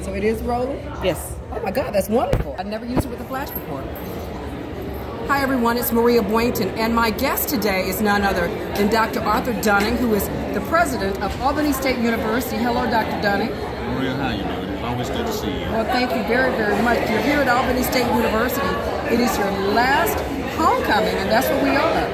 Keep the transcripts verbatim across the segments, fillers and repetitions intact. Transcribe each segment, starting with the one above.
So it is rolling? Yes. Oh my God, that's wonderful. I never used it with a flash before. Hi everyone, it's Maria Boynton, and my guest today is none other than Doctor Arthur Dunning, who is the president of Albany State University. Hello, Doctor Dunning. Maria, how you doing? It's always good to see you. Well, thank you very, very much. You're here at Albany State University. It is your last homecoming, and that's what we are.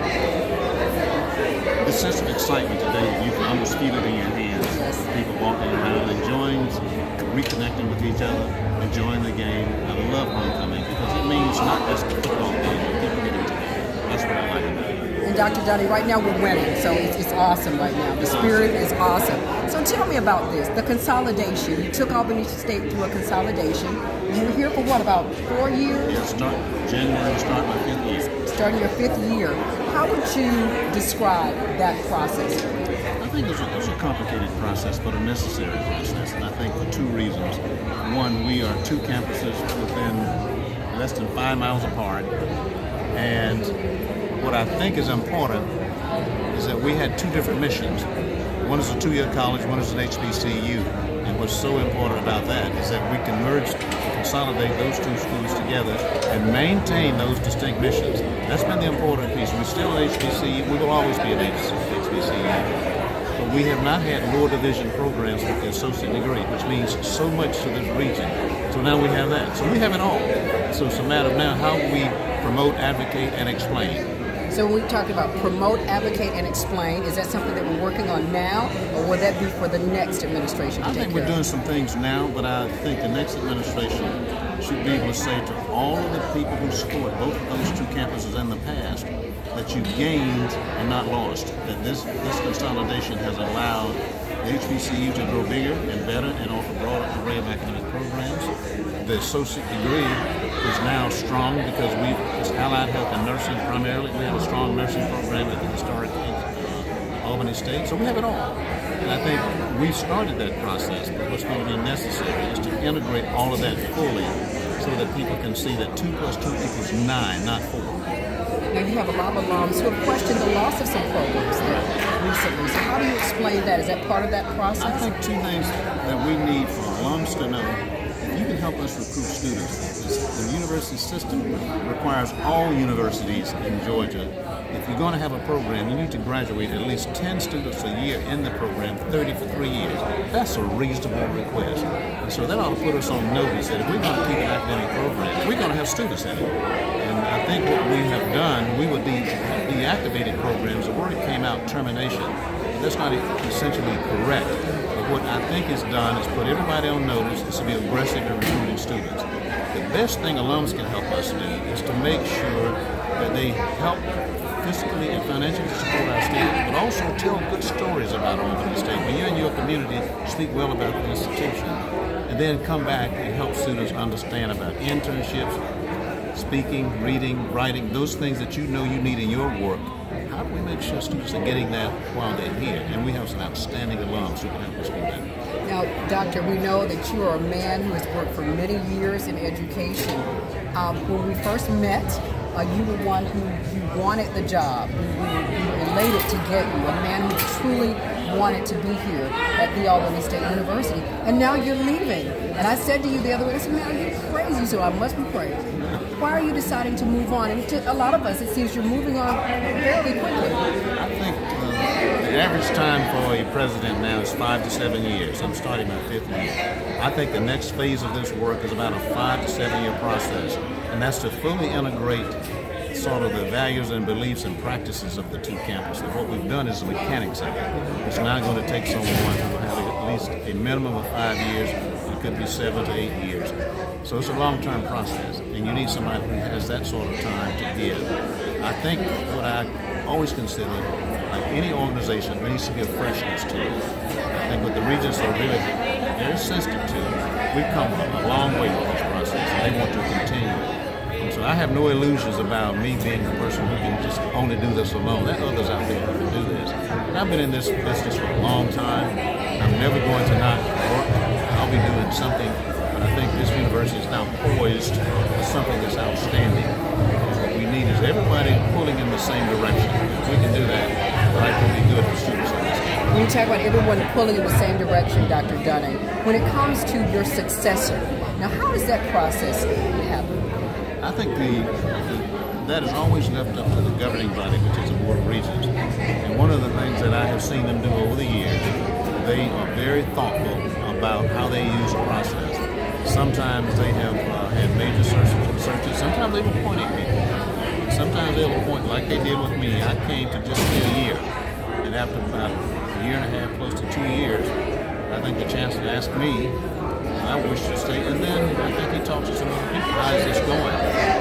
The sense of excitement today, you can almost feel it in your hands. Yes. People walking around, enjoying, reconnecting with each other, enjoying the game. I love homecoming because it means not just a football game, but people getting together. That's what I like about it. And Doctor Dunning, right now we're winning, so it's, it's awesome right now. The spirit is awesome. So tell me about this, the consolidation. You took Albany State through a consolidation. You were here for what, about four years? Yeah, start January, start my fifth year. Starting your fifth year. How would you describe that process? I think it's a, it's a complicated process, but a necessary process, and I think for two reasons. One, we are two campuses within less than five miles apart, and what I think is important is that we had two different missions. One is a two-year college, one is an H B C U, and what's so important about that is that we can merge, consolidate those two schools together and maintain those distinct missions. That's been the important piece. We're still an H B C U, we will always be an H B C U. But we have not had lower division programs with the associate degree, which means so much to this region. So now we have that. So we have it all. So it's a matter of now how we promote, advocate, and explain. So when we talk about promote, advocate, and explain, is that something that we're working on now, or will that be for the next administration to I take think we're care doing of? some things now, but I think the next administration should be able to say to all of the people who support both of those two campuses in the past that you gained and not lost, that this, this consolidation has allowed the H B C U to grow bigger and better and offer a broader array of academic programs. The associate degree is now strong because we, it's allied health and nursing primarily. We have a strong nursing program at the historic uh, Albany State, so we have it all. And I think we've started that process, but what's going to be necessary is to integrate all of that fully so that people can see that two plus two equals nine, not four. Now you have a lot of alums who have questioned the loss of some programs there recently. So how do you explain that? Is that part of that process? I think two things that we need for alums to know. If you can help us recruit students, the university system requires all universities in Georgia. If you're going to have a program, you need to graduate at least ten students a year in the program, thirty for three years. That's a reasonable request. And so that ought to put us on notice that if we're going to keep an academic program, we're going to have students in it. And I think what we have done, we would de deactivated programs. The word came out, termination. That's not essentially correct. But what I think is done is put everybody on notice is to be aggressive in recruiting students. The best thing alums can help us do is to make sure that they help fiscally and financially support our students, but also tell good stories about Albany State. When you're in your community, speak well about the institution, and then come back and help students understand about internships, speaking, reading, writing, those things that you know you need in your work. How do we make sure students are getting that while they're here? And we have some outstanding alums who can help us do that. Now, Doctor, we know that you are a man who has worked for many years in education. Um, when we first met, uh, you were one who you wanted the job. You, you, you were elated to get you, a man who truly wanted to be here at the Albany State University. And now you're leaving. And I said to you the other day, I said, man, you're crazy, so I must be crazy. Why are you deciding to move on? And to a lot of us, it seems you're moving on fairly quickly. I think uh, the average time for a president now is five to seven years. I'm starting my fifth year. I think the next phase of this work is about a five to seven year process, and that's to fully integrate sort of the values and beliefs and practices of the two campuses. What we've done is the mechanics of it. It's now going to take someone who will have at least a minimum of five years. It could be seven to eight years. So it's a long-term process, and you need somebody who has that sort of time to give. I think what I always consider, like any organization, there needs to be a freshness to it. I think what the regents are really very sensitive to, we've come a long way with this process, and they want to continue. And so I have no illusions about me being the person who can just only do this alone. There are others out there who can do this. And I've been in this business for a long time. I'm never going to not work. I'll be doing something. But I think this university is now poised for something that's outstanding. And what we need is everybody pulling in the same direction. If we can do that, life will be good for students on this campus. when you talk about everyone pulling in the same direction, Doctor Dunning, when it comes to your successor, now how does that process happen? I think the, the that is always left up to the governing body, which is the Board of Regents. And one of the things that I have seen them do over the years, they are very thoughtful about how they use the process. Sometimes they have uh, had major searches, searches. Sometimes they've appointed people. Sometimes they'll appoint, like they did with me. I came to just be a year. And after about a year and a half, close to two years, I think the chancellor asked me, I wish to stay. And then I think he talked to some other people, how is this going?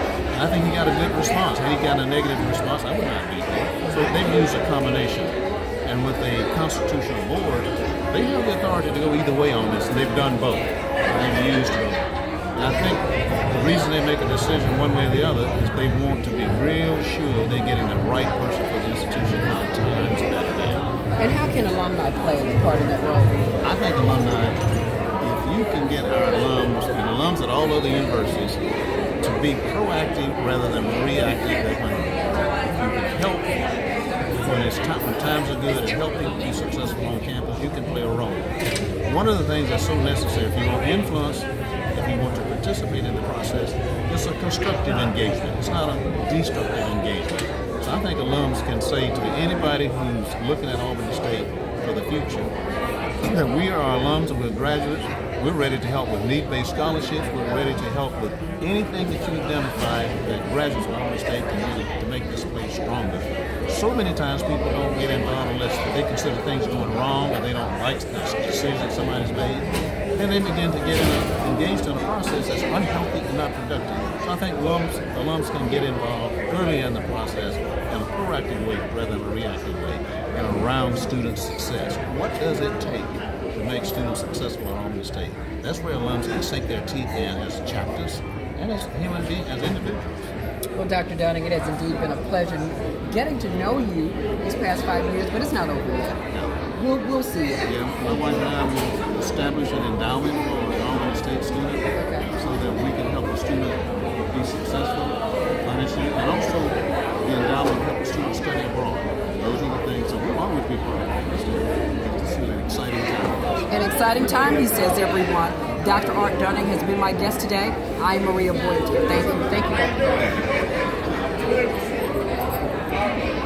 I think he got a good response. Had he got a negative response, I would not be here. So they've used a combination. And with a constitutional board, they have the authority to go either way on this, and they've done both. They've used both. And I think the reason they make a decision one way or the other is they want to be real sure they're getting the right person for the institution nine times better than. And how can alumni play a part in that role? I think alumni, if you can get our alums and alums at all other universities to be proactive rather than reactive, that when you can help when it's time, when times are good and help people be successful on campus, you can play a role. One of the things that's so necessary, if you want influence, if you want to participate in the process, it's a constructive engagement. It's not a destructive engagement. So I think alums can say to anybody who's looking at Albany State for the future that we are alums and we're graduates. We're ready to help with need-based scholarships. We're ready to help with anything that you identify that graduates of Albany State can do to make this place stronger. So many times people don't get involved unless they consider things going wrong or they don't like the decision somebody's made. And they begin to get in a, engaged in a process that's unhealthy and not productive. So I think alums, alums can get involved early in the process in a proactive way rather than a reactive way and around student success. What does it take to make students successful at Albany State? That's where alums can sink their teeth in as chapters and as human beings, as individuals. Well, Doctor Dunning, it has indeed been a pleasure getting to know you these past five years, but it's not over yet. Yeah. We'll, we'll see it. Yeah, my wife and I will establish an endowment for an Albany State student okay. so that we can help the student be successful financially, and also the endowment help the student study abroad. Those are the things that we'll always be part of. It's an exciting time. An exciting time, he says, everyone. Doctor Art Dunning has been my guest today. I'm Maria Boynton. Thank you. Thank you, Doctor Dunning.